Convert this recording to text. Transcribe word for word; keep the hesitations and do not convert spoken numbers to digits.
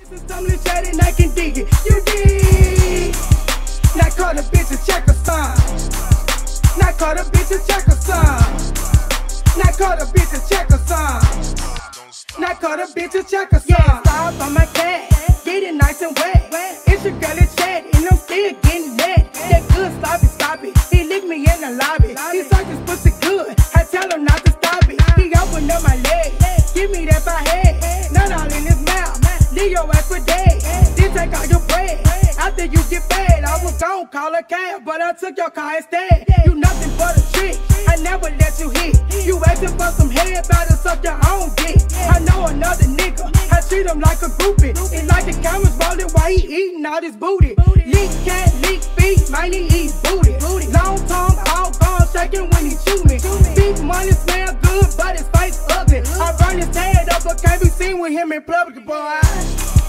Stumbling shady and I can dig it. You dig? Now call the bitch a checker sign. Now call the bitch a checker sign. Now call the bitch a checker sign. Now call the bitch a checker sign. Yeah, stop on my cat. Get it nice and wet. It's your girl in chat and I'm still getting that. That good sloppy sloppy. He licked me in the lobby. He sucked his pussy good. I tell him not to stop it. He opened up my leg. Give me that by head. Not all in his mouth. Leave your ass for dead. Then take all your bread. After you get paid, I was gon' call a cab, but I took your car instead. You nothing but a trick. I never let you hit. You asking for some head, better suck your own dick. I know another nigga. I treat him like a groupie. It's like the cameras rolling while he eating all this booty. Leak cat, leak feet, man, he eat booty. Long tongue, all gone, shaking when he chew me. Big money smell good, but his face ugly. I burn his head up, but can't be seen with him in public, boy.